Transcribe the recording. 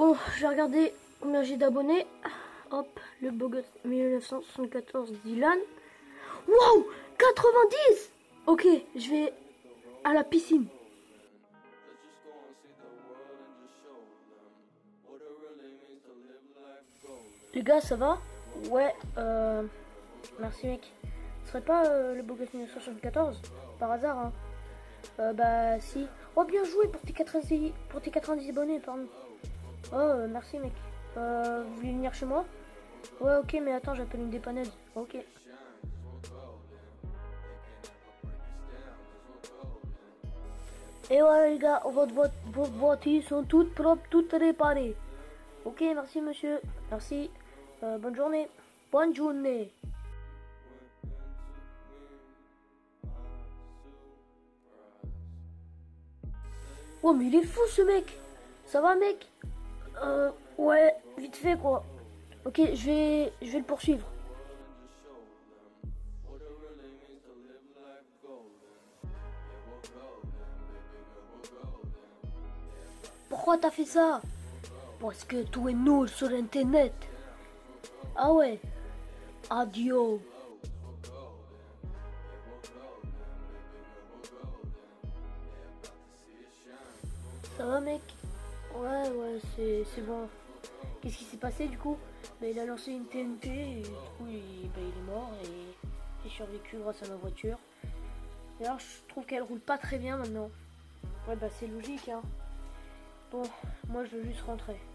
Bon, je vais regarder combien j'ai d'abonnés. Hop, le beau gosse 1974 Dylan. Wow, 90. Ok, je vais à la piscine. Les gars, ça va? Ouais, merci mec. Ce serait pas le beau gosse 1974 par hasard, hein? Bah si. Oh, bien joué pour tes 90 abonnés, pardon. Oh, merci mec. Vous voulez venir chez moi? Ouais, ok, mais attends, j'appelle une dépanneuse. Ok. Et voilà les gars, vos voitures sont toutes propres, toutes réparées. Ok, merci monsieur. Merci. Bonne journée. Bonne journée. Oh, mais il est fou ce mec. Ça va mec? Ouais, vite fait quoi. Ok, je vais le poursuivre. Pourquoi t'as fait ça? Parce que tout est nul sur internet. Ah ouais. Adieu. Ça va mec? Ouais, c'est bon. Qu'est-ce qui s'est passé du coup? Il a lancé une TNT et du coup il est mort et j'ai survécu grâce à ma voiture. D'ailleurs je trouve qu'elle roule pas très bien maintenant. Ouais bah c'est logique hein. Bon, moi je veux juste rentrer.